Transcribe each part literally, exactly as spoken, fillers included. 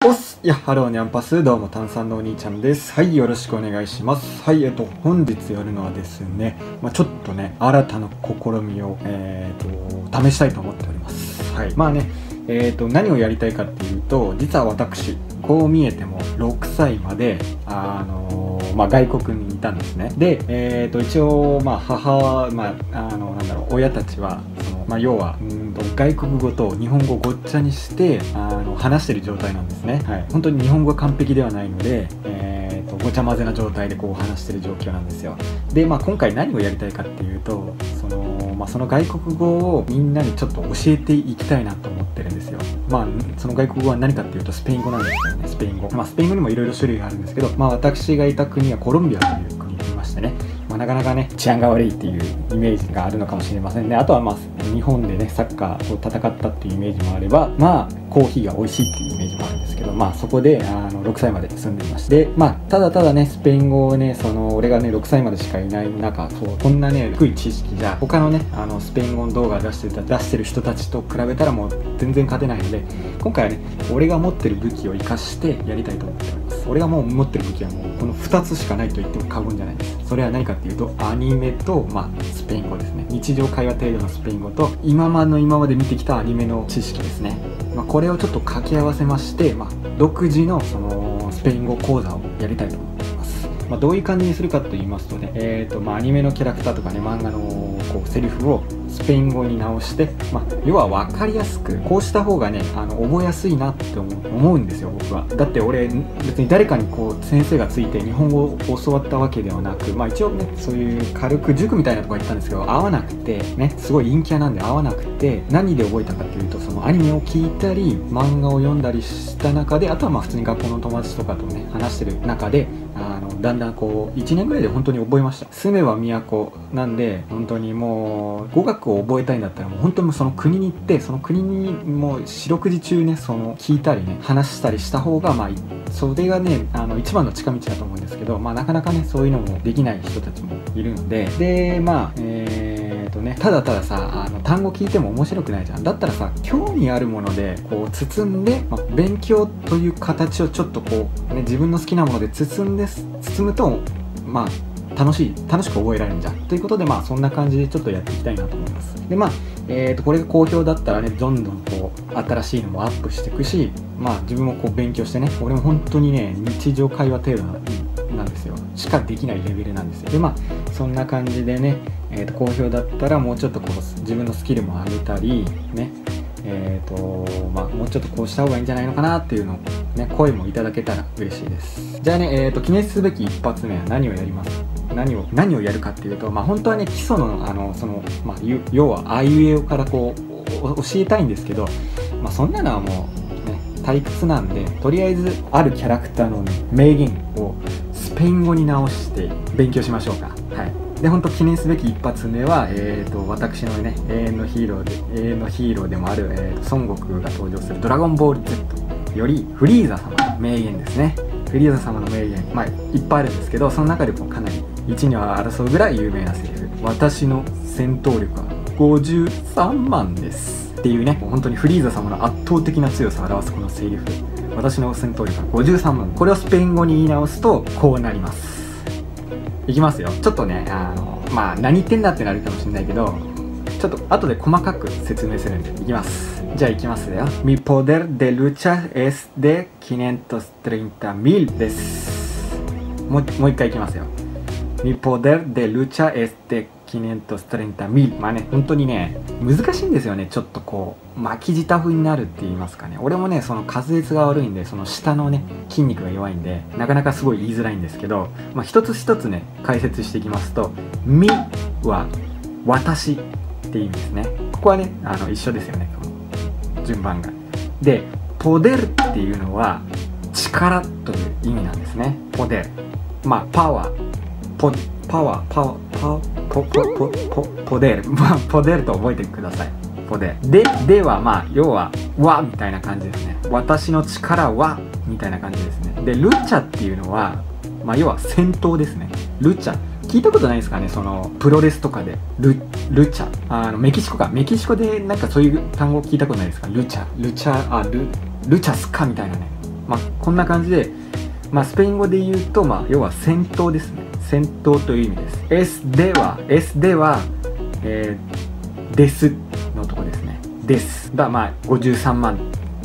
おっす。いや、ハローニャンパス、どうも炭酸のお兄ちゃんです。はい、よろしくお願いします。はい、えっと、本日やるのはですね、まあ、ちょっとね、新たな試みを、えー、と、試したいと思っております。はい、まあね、えーと、何をやりたいかっていうと、実は私、こう見えてもろくさいまで、あのー、まあ、外国にいたんですね。で、えーと、一応、まあ、母、まあ、あの、なんだろう、親たちは、その、まあ、要は、うんと、外国語と日本語をごっちゃにして、あの、話してる状態なんですね。はい。本当に日本語が完璧ではないので、えーと、ごちゃ混ぜな状態でこう話してる状況なんですよ。で、まあ、今回何をやりたいかっていうと、その、まあ、その外国語をみんなにちょっと教えていきたいなと思ってるんですよ。まあ、その外国語は何かっていうとスペイン語なんですけどね、スペイン語。まあ、スペイン語にもいろいろ種類があるんですけど、まあ、私がいた国はコロンビアという国にいましてね、まあ、なかなかね、治安が悪いっていうイメージがあるのかもしれませんね。あとはまあ、日本でね、サッカーを戦ったっていうイメージもあれば、まあ、コーヒーが美味しいっていうイメージもあるんですけど、まあ、そこで、あの、ろくさいまで住んでいまして、まあ、ただただね、スペイン語をね、その、俺がね、ろくさいまでしかいない中、そう、こんなね、低い知識じゃ、他のね、あの、スペイン語の動画出してた、出してる人たちと比べたらもう全然勝てないので、今回はね、俺が持ってる武器を活かしてやりたいと思っております。俺がもう持ってる武器はもう、このふたつしかないと言っても過言じゃないです。それは何かっていうと、アニメと、まあ、スペイン語ですね。日常会話程度のスペイン語と、今まの今まで見てきたアニメの知識ですね。まあ、これをちょっと掛け合わせまして、まあ、独自のそのスペイン語講座をやりたいと思っています。まあ、どういう感じにするかと言いますとね、えーとまあ、アニメのキャラクターとかね、漫画のこうセリフをスペイン語に直して、まあ、要は分かりやすく、こうした方がね、あの覚えやすいなって思う、思うんですよ、僕は。だって俺、別に誰かにこう先生がついて日本語を教わったわけではなく、まあ一応ね、そういう軽く塾みたいなとこ行ったんですけど、合わなくて、ね、すごい陰キャなんで合わなくて、何で覚えたかっていうと、そのアニメを聞いたり、漫画を読んだりした中で、あとはまあ普通に学校の友達とかとね、話してる中で、あのだんだんこういちねんぐらいで本当に覚えました。住めば都なんで、本当にもう語学を覚えたいんだったらもう本当にその国に行って、その国にもう四六時中ね、その聞いたりね、話したりした方が、まあそれがね、あの一番の近道だと思うんですけど、まあなかなかね、そういうのもできない人たちもいるので、でまあえーとね、ただたださ、あの単語聞いても面白くないじゃん。だったらさ、興味あるものでこう包んで、まあ、勉強という形をちょっとこう、ね、自分の好きなもので包んで包むと、まあ楽しい楽しく覚えられるんじゃんということで、まあそんな感じでちょっとやっていきたいなと思います。でまあえーとこれが好評だったらね、どんどんこう新しいのもアップしていくし、まあ自分もこう勉強してね、俺も本当にね、日常会話程度なんですよ、しかできないレベルなんですよ。でまあそんな感じでね、えーと好評だったらもうちょっとこう自分のスキルも上げたりね、えーとまあ、もうちょっとこうした方がいいんじゃないのかなっていうのを、ね、声もいただけたら嬉しいです。じゃあね、えーと記念すべき一発目は何をやります何を何をやるかっていうと、まあ、本当はね、基礎のあのその、まあ、要はあいうえおからこう教えたいんですけど、まあ、そんなのはもうね退屈なんで、とりあえずあるキャラクターの、ね、名言をスペイン語に直して勉強しましょうか。はい。で本当記念すべき一発目は、えー、と私のね永遠のヒーローで永遠のヒーローでもある、えー、と孫悟空が登場するドラゴンボール Z よりフリーザ様の名言ですね。フリーザ様の名言、まあいっぱいあるんですけど、その中でもかなり一には争うぐらい有名なセリフ、私の戦闘力はごじゅうさんまんですっていうね、本当にフリーザ様の圧倒的な強さを表すこのセリフ、私の戦闘力はごじゅうさんまん、これをスペイン語に言い直すとこうなります。いきますよ。ちょっとね、あのまあ何言ってんだってなるかもしれないけど、ちょっと後で細かく説明するんでいきます。じゃあいきますよ。Mi poder de lucha es deきゅうひゃくさんじゅうまんです。もう、もう一回いきますよ。Mi poder de lucha es deきゅうひゃくさんじゅうまん。まあね、本当にね、難しいんですよね。ちょっとこう、巻き舌風になるって言いますかね。俺もね、その滑舌が悪いんで、その下のね、筋肉が弱いんで、なかなかすごい言いづらいんですけど、まあ一つ一つね、解説していきますと、みは私っていう意味ですね。ここはね、あの一緒ですよね、この順番が。で、ポデルっていうのは力という意味なんですね。ポデル。まあ、パワー。ポ、パワー、パワー、パワー、ポ、ポ、ポ、ポ、ポデル。まあ、ポデルと覚えてください。ポデル。で、では、まあ、要は、わみたいな感じですね。私の力はみたいな感じですね。で、ルチャっていうのは、まあ、要は戦闘ですね。ルチャ。聞いたことないですかね、そのプロレスとかでルルチャ、あのメキシコかメキシコでなんかそういう単語聞いたことないですか。ルチャルチャあルルチャスかみたいなね、 まあこんな感じで、まあスペイン語で言うと、まあ要は戦闘ですね。戦闘という意味です。S では S では、えー、ですのとこですね。ですだまあごじゅうさんまん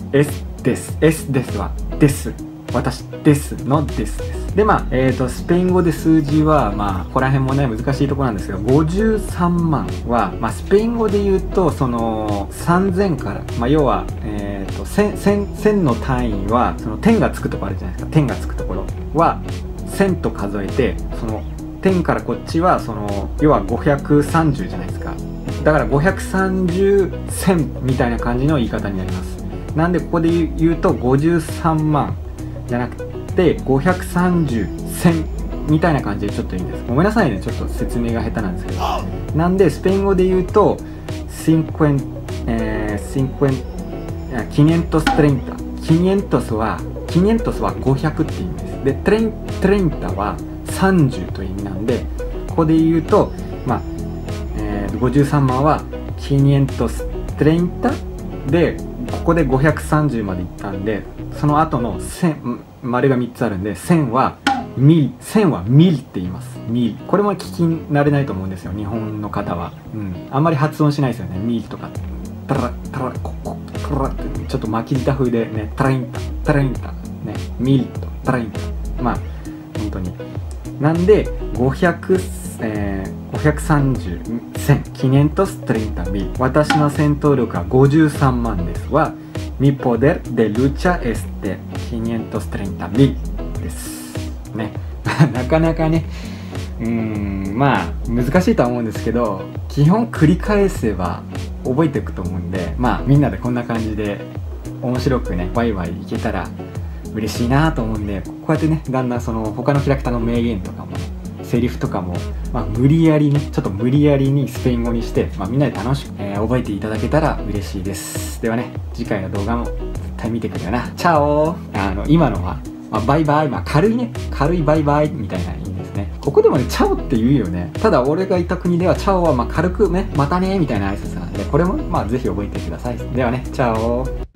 S です S ですはです私ですのですですでまあえーとスペイン語で数字はまあここら辺もね難しいところなんですけど、ごじゅうさんまんはまあスペイン語で言うとそのさんぜんからまあ要はえーとせんの単位はその点がつくところあるじゃないですか。点がつくところはせんと数えて、その点からこっちはその要はごひゃくさんじゅうじゃないですか。だからごひゃくさんじゅうせんみたいな感じの言い方になります。なんでここで言うとごじゅうさんまんじゃなくてごひゃくさんじゅうせんみたいな感じでちょっといいんです。ごめんなさいね、ちょっと説明が下手なんですけど。なんでスペイン語で言うとごひゃく、えー、ごひゃく、きゅうひゃくさんじゅうきゅうひゃくはきゅうひゃくはごひゃくって意味です。でさんじゅうはさんじゅうという意味なんで、ここで言うとまあ、えー、ごじゅうさんまんはきゅうひゃくさんじゅうで、ここでごひゃくさんじゅうまでいったんで、その後のせん丸がみっつあるんで、せんはミル、せんはミルって言います。ミル。これも聞き慣れないと思うんですよ、日本の方は。うん、あんまり発音しないですよね、ミルとか。タラタラココタラってちょっと巻き舌風でね、タラインタタラインタね、ミルとタラインタ、まあ本当になんでごひゃく、えー、ごひゃくさんじゅうせんきゅうひゃくさんじゅうミル、私の戦闘力はごじゅうさんまんですは Mi poder de lucha es deきゅうひゃくさんじゅうミルですね。なかなかね、うーんまあ難しいとは思うんですけど、基本繰り返せば覚えていくと思うんで、まあみんなでこんな感じで面白くねワイワイいけたら嬉しいなと思うんで、こうやってねだんだんその他のキャラクターの名言とかも、ね、セリフとかも、まあ、無理やりねちょっと無理やりにスペイン語にして、まあ、みんなで楽しく、えー、覚えていただけたら嬉しいです。ではね、次回の動画も絶対見てくれよな。チャオ。あの今のは、まあ、バイバイ、まあ、軽いね軽いバイバイみたいな意味ですね。ここでもねチャオって言うよね。ただ俺がいた国ではチャオはまあ軽くねまたねみたいな挨拶なんで、これもまあぜひ覚えてください。ではね、チャオ。